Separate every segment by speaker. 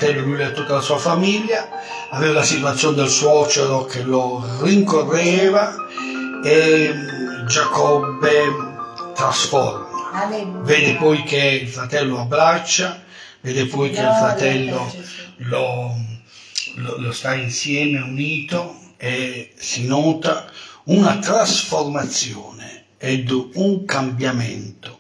Speaker 1: fratello, lui e tutta la sua famiglia, aveva la situazione del suocero che lo rincorreva e Giacobbe trasforma. Vede poi che il fratello abbraccia, vede poi che il fratello lo sta insieme, unito, e si nota una trasformazione ed un cambiamento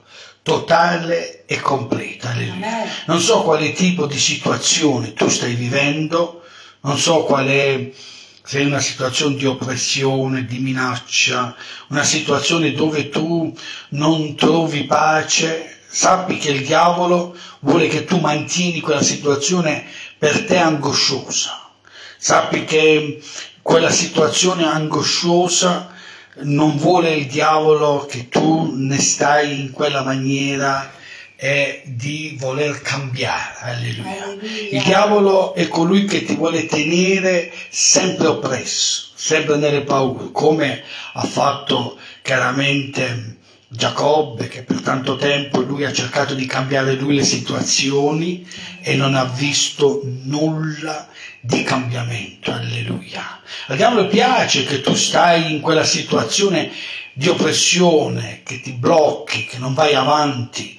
Speaker 1: totale e completa. Alleluia. Non so quale tipo di situazione tu stai vivendo, non so qual è, se è una situazione di oppressione, di minaccia, una situazione dove tu non trovi pace. Sappi che il diavolo vuole che tu mantieni quella situazione per te angosciosa. Sappi che quella situazione angosciosa non vuole il diavolo che tu ne stai in quella maniera e di voler cambiare. Alleluia. Il diavolo è colui che ti vuole tenere sempre oppresso, sempre nelle paure, come ha fatto chiaramente Giacobbe, che per tanto tempo lui ha cercato di cambiare lui le situazioni e non ha visto nulla di cambiamento. Alleluia. Al diavolo piace che tu stai in quella situazione di oppressione, che ti blocchi, che non vai avanti,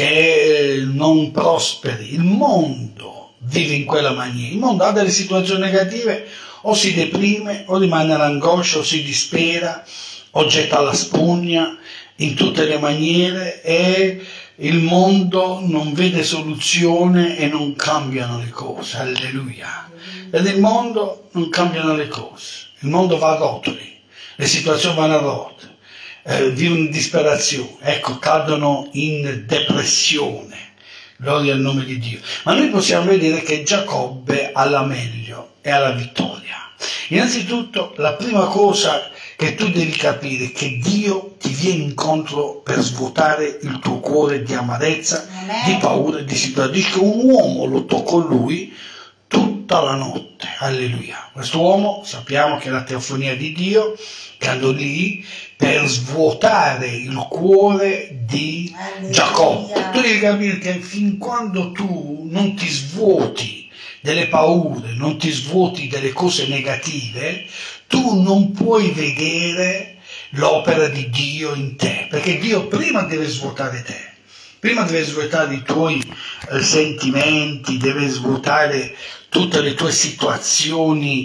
Speaker 1: che non prosperi. Il mondo vive in quella maniera. Il mondo ha delle situazioni negative, o si deprime, o rimane all'angoscia, o si dispera, o getta la spugna in tutte le maniere, e il mondo non vede soluzione e non cambiano le cose. Alleluia. Per il mondo non cambiano le cose, il mondo va a rotoli, le situazioni vanno a rotoli, vivono in disperazione, ecco, cadono in depressione. Gloria al nome di Dio. Ma noi possiamo vedere che Giacobbe ha la meglio e ha la vittoria. Innanzitutto, la prima cosa che tu devi capire è che Dio ti viene incontro per svuotare il tuo cuore di amarezza, di paura e di situazione. Dice che un uomo lottò con lui tutta la notte. Alleluia. Questo uomo sappiamo che è la teofonia di Dio, che andò lì per svuotare il cuore di Giacobbe. Tu devi capire che fin quando tu non ti svuoti delle paure, non ti svuoti delle cose negative, tu non puoi vedere l'opera di Dio in te, perché Dio prima deve svuotare te, prima deve svuotare i tuoi sentimenti, deve svuotare tutte le tue situazioni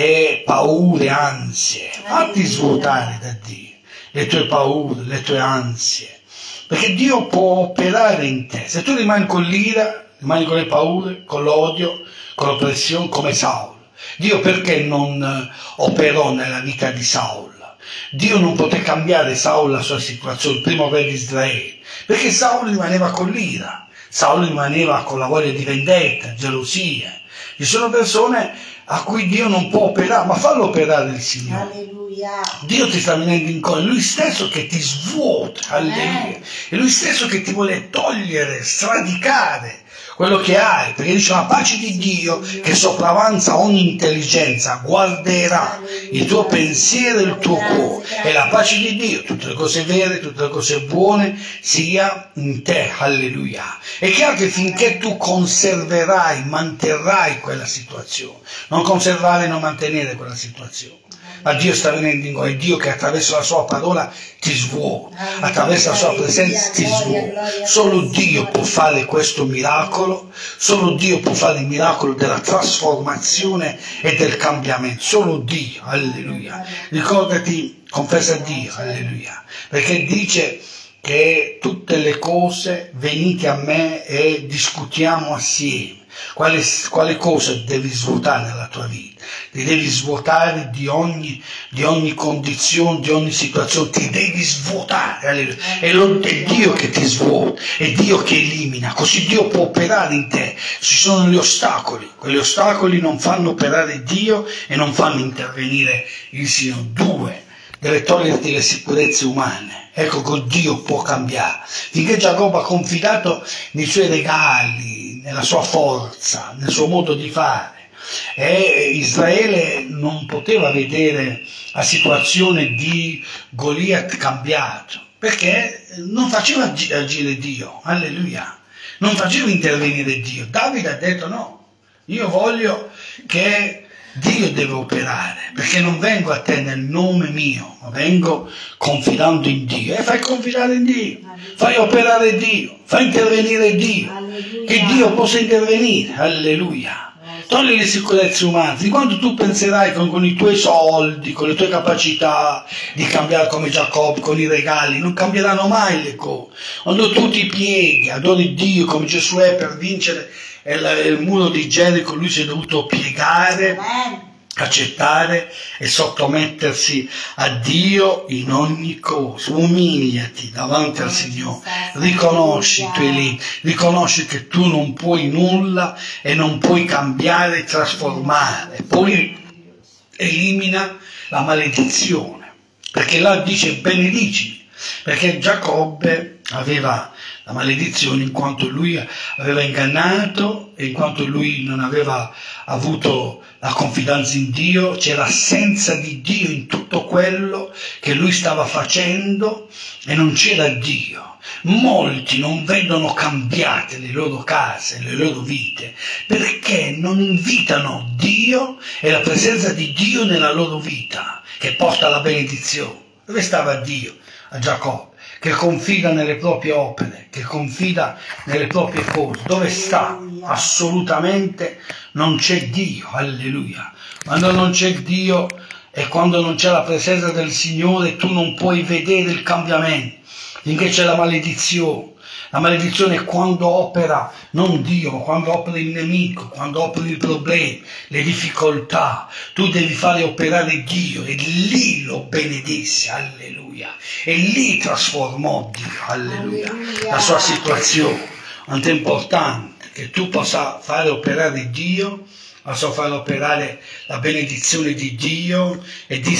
Speaker 1: e paure, ansie. Fatti svuotare da Dio le tue paure, le tue ansie, perché Dio può operare in te. Se tu rimani con l'ira, rimani con le paure, con l'odio, con l'oppressione, come Saulo. Dio perché non operò nella vita di Saulo? Dio non poté cambiare Saulo la sua situazione, il primo re di Israele, perché Saulo rimaneva con l'ira, Saulo rimaneva con la voglia di vendetta, gelosia. Ci sono persone a cui Dio non può operare, ma fallo operare il Signore. Alleluia. Dio ti sta venendo incontro, è Lui stesso che ti svuota, alleluia. È Lui stesso che ti vuole togliere, sradicare quello che hai, perché dice la pace di Dio che sopravanza ogni intelligenza guarderà il tuo pensiero e il tuo cuore, e la pace di Dio, tutte le cose vere, tutte le cose buone sia in te. Alleluia. È chiaro che finché tu conserverai, manterrai quella situazione, non conservare e non mantenere quella situazione, ma Dio sta venendo in noi, è Dio che attraverso la sua parola ti svuota, attraverso la sua presenza ti svuota. Solo Dio può fare questo miracolo, solo Dio può fare il miracolo della trasformazione e del cambiamento, solo Dio. Alleluia. Ricordati, confessa a Dio, alleluia, perché dice che tutte le cose venite a me e discutiamo assieme. Quale cosa devi svuotare nella tua vita? Ti devi svuotare di ogni condizione, di ogni situazione, ti devi svuotare. Alleluia. È Dio che ti svuota, è Dio che elimina, così Dio può operare in te. Ci sono gli ostacoli, quegli ostacoli non fanno operare Dio e non fanno intervenire il Signore. Due, deve toglierti le sicurezze umane. Ecco che Dio può cambiare. Finché Giacobbe ha confidato nei suoi regali, nella sua forza, nel suo modo di fare, e Israele non poteva vedere la situazione di Goliat cambiato, perché non faceva agire Dio, alleluia, non faceva intervenire Dio. Davide ha detto no, Io voglio che Dio deve operare, perché non vengo a te nel nome mio, ma vengo confidando in Dio. E fai confidare in Dio, fai operare Dio, fai intervenire Dio, che Dio possa intervenire. Alleluia. Togli le sicurezze umane. Di quando tu penserai con i tuoi soldi, con le tue capacità di cambiare come Giacobbe, con i regali, non cambieranno mai le cose. Quando tu ti pieghi, adori Dio come Giosuè per vincere il muro di Gerico, lui si è dovuto piegare, accettare e sottomettersi a Dio in ogni cosa. Umiliati davanti al Signore, riconosci i tuoi limiti, riconosci che tu non puoi nulla e non puoi cambiare e trasformare. Poi elimina la maledizione, perché là dice benedicimi, perché Giacobbe aveva la maledizione in quanto lui aveva ingannato e in quanto lui non aveva avuto la confidenza in Dio, c'era l'assenza di Dio in tutto quello che lui stava facendo e non c'era Dio. Molti non vedono cambiate le loro case, le loro vite, perché non invitano Dio e la presenza di Dio nella loro vita, che porta la benedizione. Dove stava Dio? A Giacobbe, che confida nelle proprie opere, che confida nelle proprie cose. Dove sta? Assolutamente non c'è Dio. Alleluia. Quando non c'è Dio e quando non c'è la presenza del Signore, tu non puoi vedere il cambiamento. Finché c'è la maledizione. La maledizione è quando opera non Dio, ma quando opera il nemico, quando opera i problemi, le difficoltà. Tu devi fare operare Dio e lì lo benedisse, alleluia. E lì trasformò Dio, alleluia, la sua situazione. Quanto è importante che tu possa fare operare Dio, possa fare operare la benedizione di Dio e di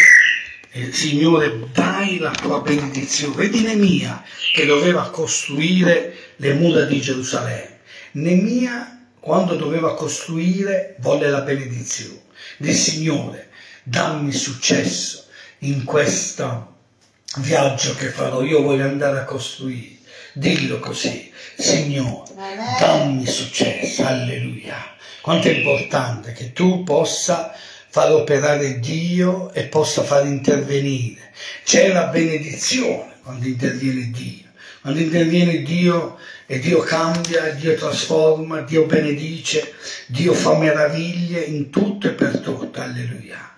Speaker 1: Signore, dai la tua benedizione. Vedi Neemia che doveva costruire le mura di Gerusalemme. Neemia, quando doveva costruire, volle la benedizione. Disse: Signore, dammi successo in questo viaggio che farò. Io voglio andare a costruire. Dillo così: Signore, dammi successo. Alleluia. Quanto è importante che tu possa far operare Dio e possa far intervenire. C'è la benedizione quando interviene Dio. Quando interviene Dio e Dio cambia, Dio trasforma, Dio benedice, Dio fa meraviglie in tutto e per tutto. Alleluia.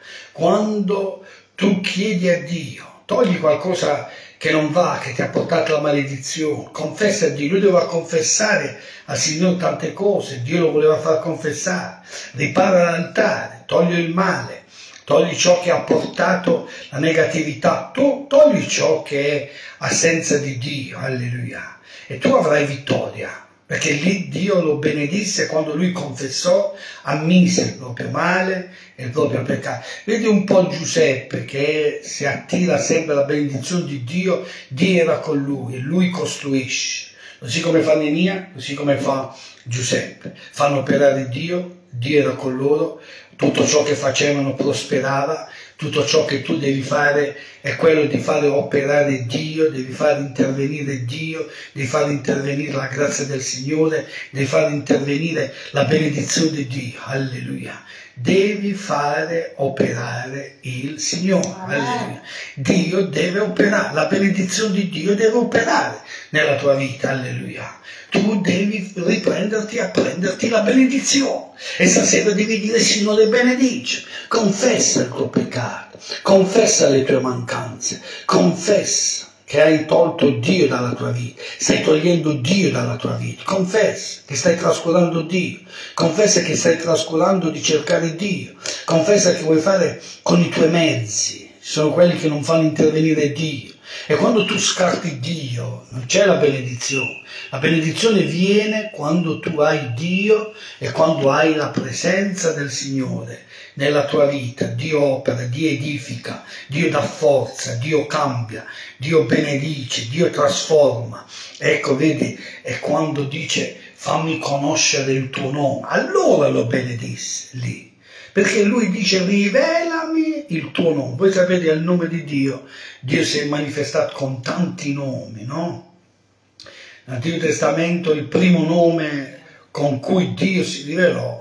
Speaker 1: Quando tu chiedi a Dio, togli qualcosa che non va, che ti ha portato la maledizione, confessa a Dio. Lui doveva confessare al Signore tante cose, Dio lo voleva far confessare. Ripara l'altare, togli il male, togli ciò che ha portato la negatività, tu togli ciò che è assenza di Dio, alleluia, e tu avrai vittoria, perché lì Dio lo benedisse quando lui confessò, ammise il proprio male e il proprio peccato. Vedi un po' Giuseppe che si attira sempre la benedizione di Dio, Dio era con lui e lui costruisce. Così come fa Neemia, così come fa Giuseppe. Fanno operare Dio, Dio era con loro, tutto ciò che facevano prosperava, tutto ciò che tu devi fare è quello di fare operare Dio, devi fare intervenire Dio, devi fare intervenire la grazia del Signore, devi fare intervenire la benedizione di Dio, alleluia. Devi fare operare il Signore, alleluia. Dio deve operare, la benedizione di Dio deve operare nella tua vita, alleluia. Tu devi riprenderti a prenderti la benedizione e stasera devi dire: Signore, benedice, confessa il tuo peccato, confessa le tue mancanze, confessa che hai tolto Dio dalla tua vita, stai togliendo Dio dalla tua vita, confessa che stai trascurando Dio, confessa che stai trascurando di cercare Dio, confessa che vuoi fare con i tuoi mezzi, sono quelli che non fanno intervenire Dio. E quando tu scarti Dio non c'è la benedizione. La benedizione viene quando tu hai Dio e quando hai la presenza del Signore nella tua vita. Dio opera, Dio edifica, Dio dà forza, Dio cambia, Dio benedice, Dio trasforma. Ecco, vedi, è quando dice: fammi conoscere il tuo nome. Allora lo benedisse lì. Perché lui dice: rivelami il tuo nome. Voi sapete, il nome di Dio, Dio si è manifestato con tanti nomi, no? Nell'Antico Testamento il primo nome con cui Dio si rivelò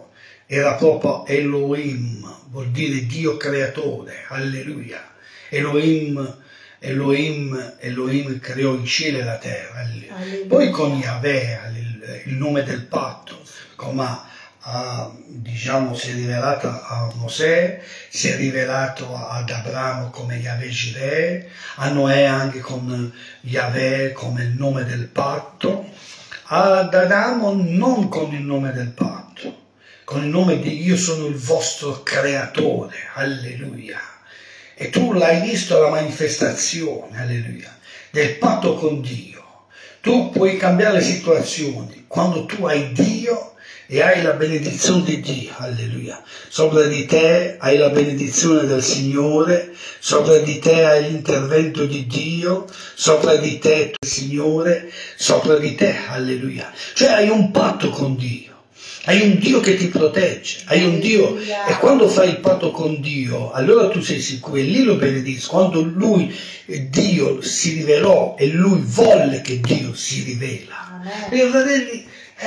Speaker 1: era proprio Elohim, vuol dire Dio creatore, alleluia. Elohim creò il cielo e la terra. Alleluia. Poi con Yahweh, il nome del patto, come diciamo si è rivelato a Mosè, si è rivelato ad Abramo come Yahweh Jireh, a Noè anche con Yahweh come il nome del patto, ad Adamo non con il nome del patto, con il nome di io sono il vostro creatore, alleluia. E tu l'hai visto la manifestazione, alleluia, del patto con Dio. Tu puoi cambiare le situazioni quando tu hai Dio e hai la benedizione di Dio, alleluia. Sopra di te hai la benedizione del Signore, sopra di te hai l'intervento di Dio, sopra di te il Signore, sopra di te, alleluia. Cioè hai un patto con Dio. Hai un Dio che ti protegge, hai un Dio, e quando fai il patto con Dio, allora tu sei sicuro, e lì lo benedici, quando Dio si rivelò e lui volle che Dio si rivela. E fratelli,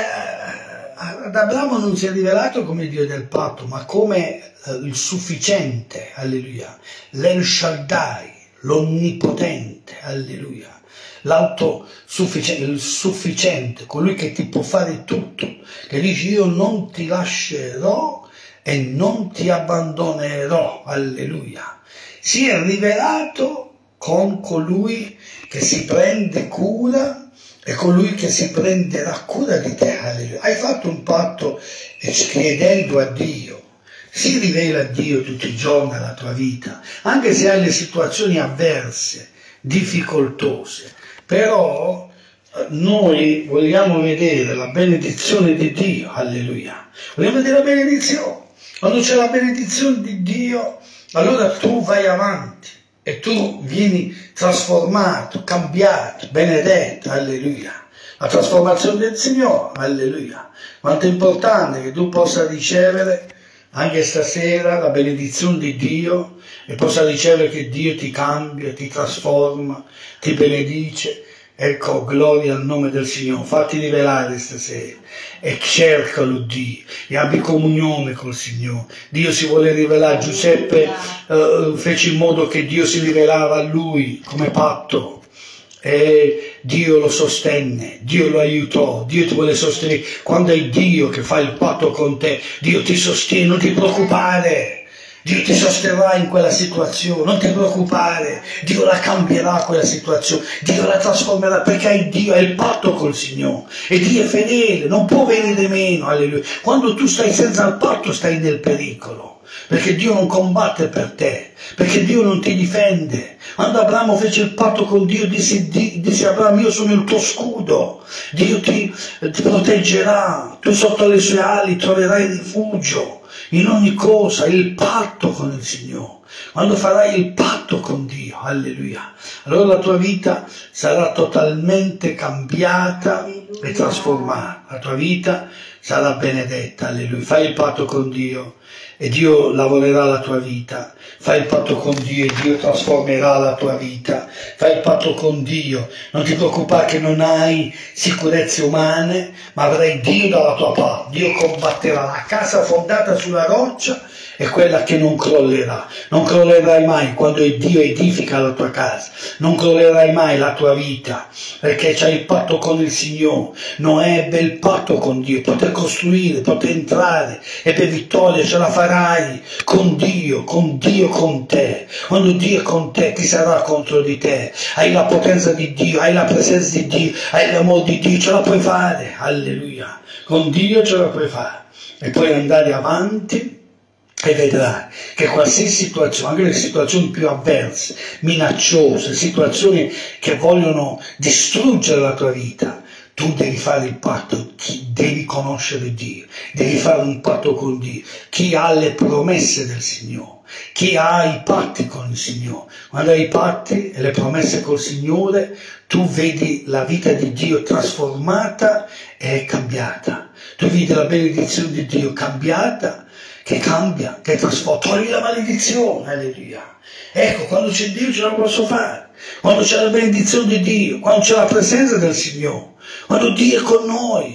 Speaker 1: ad Abramo non si è rivelato come Dio del patto, ma come il sufficiente, alleluia, l'El Shaddai, l'onnipotente, alleluia. L'autosufficiente, il sufficiente, colui che ti può fare tutto, che dice io non ti lascerò e non ti abbandonerò, alleluia. Si è rivelato con colui che si prende cura e colui che si prenderà cura di te, alleluia. Hai fatto un patto chiedendo a Dio. Si rivela a Dio tutti i giorni nella tua vita, anche se hai le situazioni avverse, difficoltose. Però noi vogliamo vedere la benedizione di Dio, alleluia. Vogliamo vedere la benedizione. Quando c'è la benedizione di Dio, allora tu vai avanti e tu vieni trasformato, cambiato, benedetto, alleluia. La trasformazione del Signore, alleluia. Quanto è importante che tu possa ricevere anche stasera la benedizione di Dio e possa ricevere che Dio ti cambia, ti trasforma, ti benedice. Ecco, gloria al nome del Signore. Fatti rivelare stasera e cercalo Dio e abbi comunione col Signore. Dio si vuole rivelare. Giuseppe fece in modo che Dio si rivelava a lui come patto. E Dio lo sostenne, Dio lo aiutò, Dio ti vuole sostenere. Quando è Dio che fa il patto con te, Dio ti sostiene, non ti preoccupare. Dio ti sosterrà in quella situazione, non ti preoccupare, Dio la cambierà quella situazione, Dio la trasformerà perché hai Dio, hai il patto col Signore e Dio è fedele, non può venire meno, alleluia. Quando tu stai senza il patto stai nel pericolo, perché Dio non combatte per te, perché Dio non ti difende. Quando Abramo fece il patto con Dio, disse Abramo, io sono il tuo scudo, Dio ti proteggerà, tu sotto le sue ali troverai rifugio. In ogni cosa, il patto con il Signore. Quando farai il patto con Dio, alleluia, allora la tua vita sarà totalmente cambiata e trasformata. La tua vita sarà benedetta, alleluia. Fai il patto con Dio e Dio lavorerà la tua vita. Fai il patto con Dio e Dio trasformerà la tua vita. Fai il patto con Dio. Non ti preoccupare che non hai sicurezze umane, ma avrai Dio dalla tua parte. Dio combatterà. La casa fondata sulla roccia è quella che non crollerà. Non crollerai mai quando Dio edifica la tua casa. Non crollerai mai la tua vita, perché c'hai il patto con il Signore. Noè ebbe il patto con Dio, poter costruire, poter entrare, ebbe vittoria, ce la farai con Dio con te. Quando Dio è con te, chi sarà contro di te? Hai la potenza di Dio, hai la presenza di Dio, hai l'amore di Dio, ce la puoi fare, alleluia. Con Dio ce la puoi fare e puoi andare avanti. E vedrai che qualsiasi situazione, anche le situazioni più avverse, minacciose, situazioni che vogliono distruggere la tua vita, tu devi fare il patto, devi conoscere Dio, devi fare un patto con Dio. Chi ha le promesse del Signore, chi ha i patti con il Signore, quando hai i patti e le promesse col Signore, tu vedi la vita di Dio trasformata e cambiata. Tu vedi la benedizione di Dio cambiata, che cambia, che trasforma, togli la maledizione, alleluia. Ecco, quando c'è Dio ce la posso fare, quando c'è la benedizione di Dio, quando c'è la presenza del Signore, Quando Dio è con noi,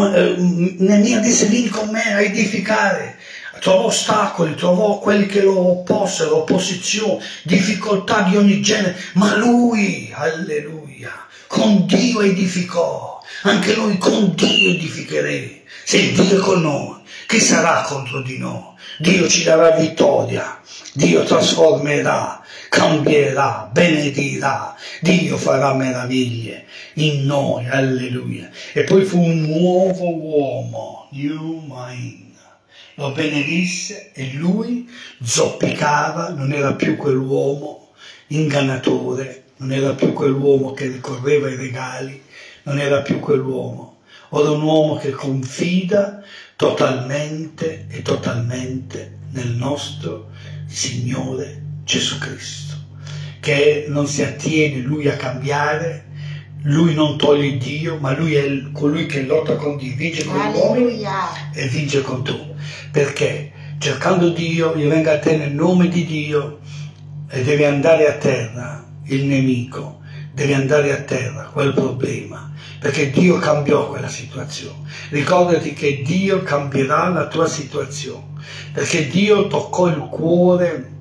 Speaker 1: Neemia disse: vieni con me a edificare. Trovò ostacoli, trovò quelli che lo opposero, opposizioni, difficoltà di ogni genere, ma lui, alleluia, con Dio edificò. Anche noi con Dio edificheremo. Se Dio è con noi, chi sarà contro di noi? Dio ci darà vittoria, Dio trasformerà, cambierà, benedirà, Dio farà meraviglie in noi, alleluia. E poi fu un nuovo uomo, new mind. Lo benedisse e lui zoppicava, non era più quell'uomo ingannatore, non era più quell'uomo che ricorreva ai regali, non era più quell'uomo. Ora un uomo che confida totalmente e totalmente nel nostro Signore Gesù Cristo, che non si attiene lui a cambiare, lui non toglie Dio, ma lui è colui che lotta con Dio, vince con gli uomini e vince con tu. Perché cercando Dio, gli venga a te nel nome di Dio e deve andare a terra il nemico, deve andare a terra quel problema, perché Dio cambiò quella situazione. Ricordati che Dio cambierà la tua situazione, perché Dio toccò il cuore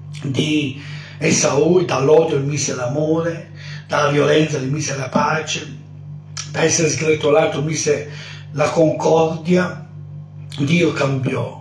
Speaker 1: di Esaù, dall'odio gli mise l'amore, dalla violenza gli mise la pace, da essere sgretolato mise la concordia. Dio cambiò,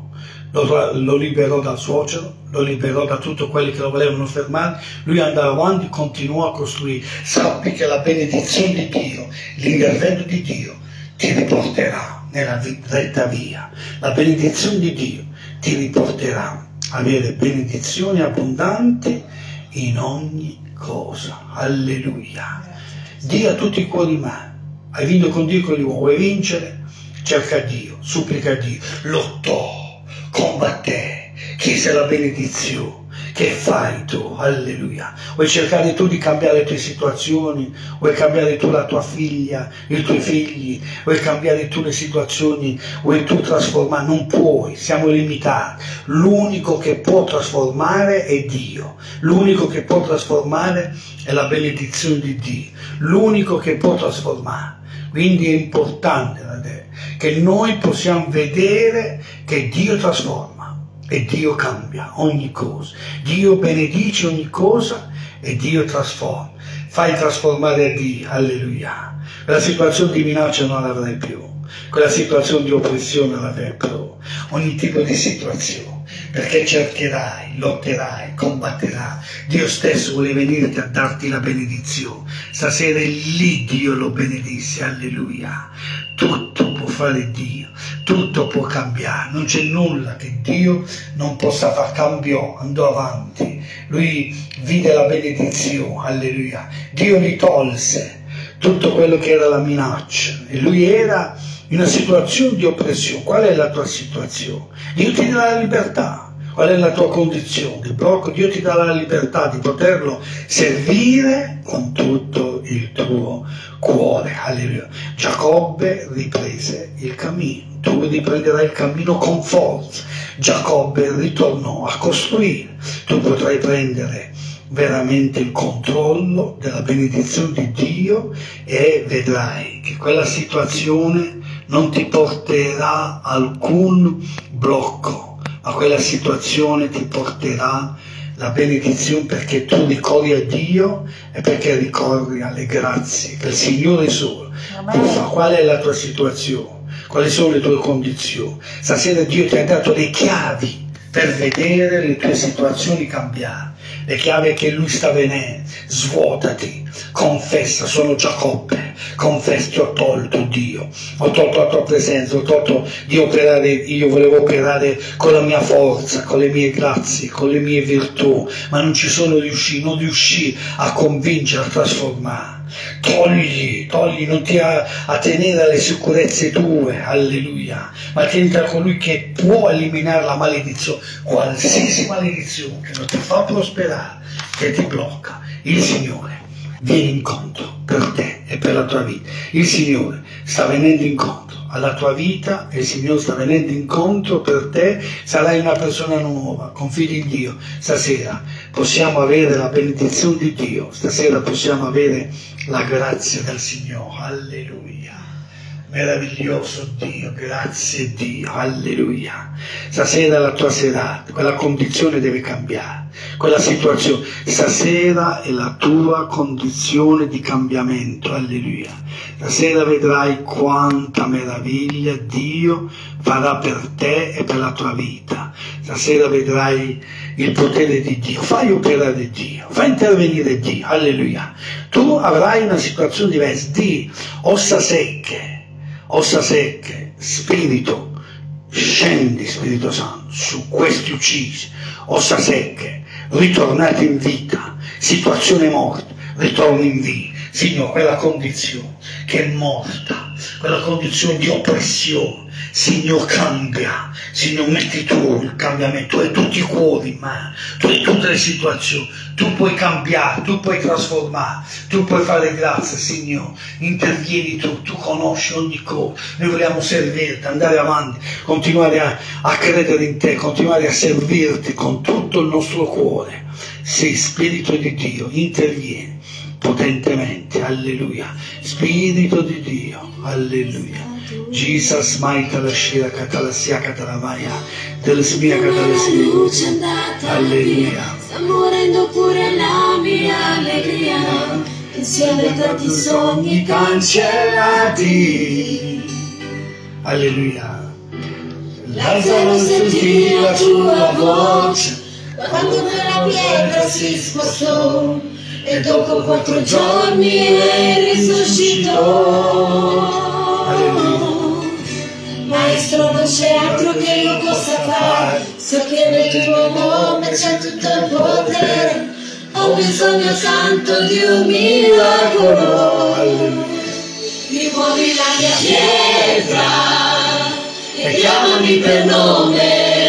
Speaker 1: lo liberò dal suocero, lo liberò da tutto quelli che lo volevano fermare, lui andava avanti, continuò a costruire. Sappi che la benedizione di Dio, l'intervento di Dio ti riporterà nella retta via, la benedizione di Dio ti riporterà a avere benedizioni abbondanti in ogni cosa, alleluia. Dì a tutti i cuori mai, hai vinto con Dio con gli uomini, vuoi vincere? Cerca Dio, supplica Dio, lottò, combatté, chiese la benedizione. Che fai tu? Alleluia. Vuoi cercare tu di cambiare le tue situazioni? Vuoi cambiare tu la tua figlia, i tuoi figli? Vuoi cambiare tu le situazioni? Vuoi tu trasformare? Non puoi, siamo limitati. L'unico che può trasformare è Dio. L'unico che può trasformare è la benedizione di Dio. L'unico che può trasformare. Quindi è importante che noi possiamo vedere che Dio trasforma e Dio cambia ogni cosa. Dio benedice ogni cosa e Dio trasforma. Fai trasformare Dio, alleluia. Quella situazione di minaccia non l'avrai più, quella situazione di oppressione non l'avrai più, ogni tipo di situazione. Perché cercherai, lotterai, combatterai. Dio stesso vuole venirti a darti la benedizione. Stasera è lì Dio lo benedisse, alleluia. Tutto può fare Dio, tutto può cambiare, non c'è nulla che Dio non possa far. Cambiò, andò avanti, lui vide la benedizione, alleluia. Dio gli tolse tutto quello che era la minaccia e lui era in una situazione di oppressione. Qual è la tua situazione? Dio ti dà la libertà. Qual è la tua condizione di blocco? Dio ti dà la libertà di poterlo servire con tutto il tuo cuore. Alleluia. Giacobbe riprese il cammino. Tu riprenderai il cammino con forza. Giacobbe ritornò a costruire. Tu potrai prendere veramente il controllo della benedizione di Dio e vedrai che quella situazione non ti porterà alcun blocco, ma quella situazione ti porterà la benedizione, perché tu ricorri a Dio e perché ricorri alle grazie che il Signore solo può fare. Qual è la tua situazione? Quali sono le tue condizioni? Stasera Dio ti ha dato le chiavi per vedere le tue situazioni cambiare. Le chiavi che Lui sta venendo. Svuotati, confessa, sono Giacobbe, confessa, ti ho tolto Dio, ho tolto la tua presenza, ho tolto di operare, io volevo operare con la mia forza, con le mie grazie, con le mie virtù, ma non ci sono riuscito, non riuscì a convincere, a trasformare. Togli, non ti attenere alle sicurezze tue, alleluia, ma tieniti a colui che può eliminare la maledizione, qualsiasi maledizione che non ti fa prosperare, che ti blocca. Il Signore viene incontro per te e per la tua vita. Il Signore sta venendo incontro alla tua vita e il Signore sta venendo incontro per te, sarai una persona nuova, confidi in Dio. Stasera possiamo avere la benedizione di Dio, stasera possiamo avere la grazia del Signore, alleluia. Meraviglioso Dio, grazie Dio, alleluia. Stasera la tua serata, quella condizione deve cambiare, quella situazione. Stasera è la tua condizione di cambiamento, alleluia. Stasera vedrai quanta meraviglia Dio farà per te e per la tua vita. Stasera vedrai il potere di Dio, fai operare Dio, fai intervenire Dio, alleluia. Tu avrai una situazione diversa, di ossa secche, spirito, scendi Spirito Santo su questi uccisi, ossa secche, ritornati in vita, situazione morta, ritorno in vita. Signore, quella condizione che è morta, quella condizione di oppressione, Signore cambia, Signore metti tu il cambiamento, tu hai tutti i cuori in mano, tu hai tutte le situazioni, tu puoi cambiare, tu puoi trasformare, tu puoi fare grazia, Signore, intervieni tu conosci ogni cosa, noi vogliamo servirti, andare avanti, continuare a credere in te, continuare a servirti con tutto il nostro cuore. Sì, Spirito di Dio, intervieni potentemente, alleluia, Spirito di Dio, alleluia. Jesus maita la shira katalasia katalamaya della smia katalasia, alleluia.
Speaker 2: Sta morendo pure la mia allegria, insieme a tanti sogni
Speaker 1: cancellati, alleluia. Lazzaro sentì la tua voce
Speaker 2: quando quella pietra si spostò e dopo 4 giorni risuscitò.
Speaker 1: Alleluia.
Speaker 2: Maestro, non c'è altro che io possa fare, so che nel tuo nome c'è tutto il potere, ho bisogno santo di un miracolo. Rimuovi la mia pietra e chiamami per nome,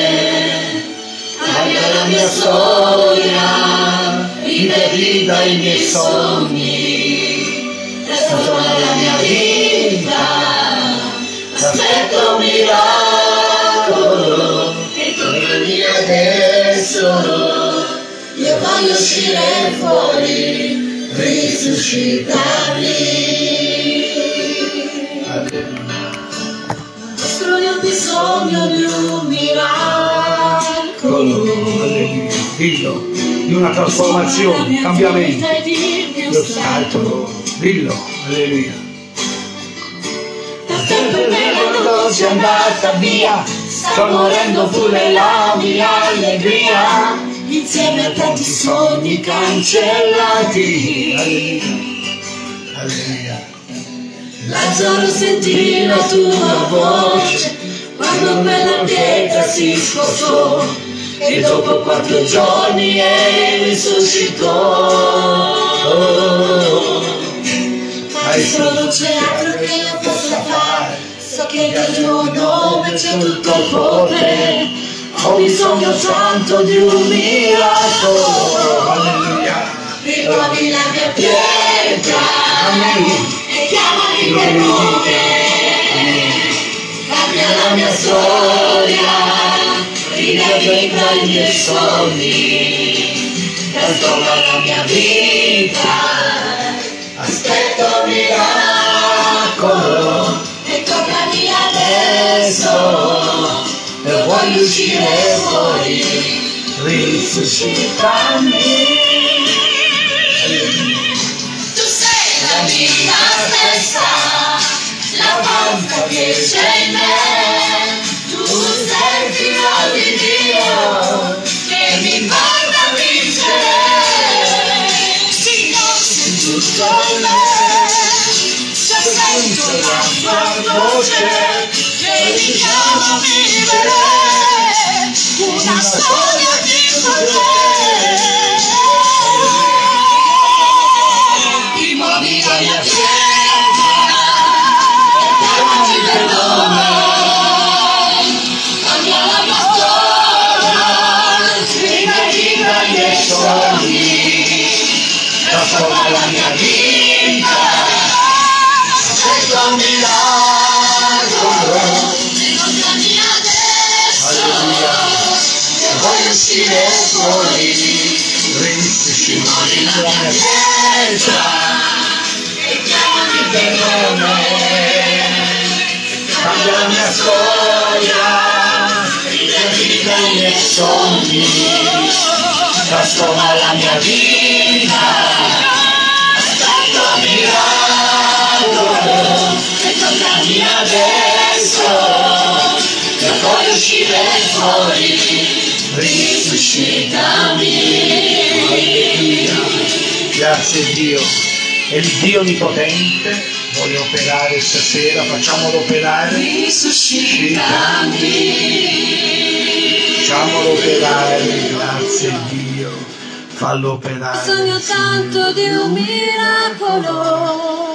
Speaker 2: cambia la mia storia, riveda i miei sogni, trasforma la mia vita. Aspetto un miracolo e toglimi adesso, io voglio uscire fuori, risuscitarmi. Io ho bisogno di un miracolo,
Speaker 1: dillo, di una trasformazione, cambiamento, lo stato, dillo, alleluia.
Speaker 2: È andata via, sta morendo pure la mia allegria, insieme a tanti sogni cancellati.
Speaker 1: Alleluia, alleluia.
Speaker 2: Lazzaro sentì la tua voce quando quella pietra si spostò e dopo 4 giorni risuscitò. Maestro, non c'è altro che io possa fare, so che nel tuo nome c'è tutto il potere, ho bisogno santo di un miracolo.
Speaker 1: Alleluia.
Speaker 2: Rimuovi la mia pietra e chiamami per nome, cambia la mia storia, riveda i miei sogni, trasforma la mia vita. Aspetto un miracolo e toccami adesso, io voglio uscire fuori, risuscitarmi. Tu sei la vita stessa, la forza che c'è in me, tu sei il figlio di Dio che mi porta a vincere. Tutto in me, se sento la tua voce che mi chiama a vivere una storia di potere. Rimuovi la mia pietra e chiamami per nome, cambia la mia storia, riveda i miei sogni. Trasforma la mia vita.
Speaker 1: voglio uscire fuori, risuscitami la mia chiesa, e chiamami per nome, cambia la mia storia, rivita i miei sogni, trasforma la mia vita, aspetto un miracolo, e toccami adesso, che voglio uscire fuori, risuscitami. Grazie Dio, e il Dio Onnipotente vuole operare stasera, facciamolo operare. Risuscitami. Facciamolo operare, grazie Dio, fallo operare.
Speaker 2: Sogno tanto di un miracolo.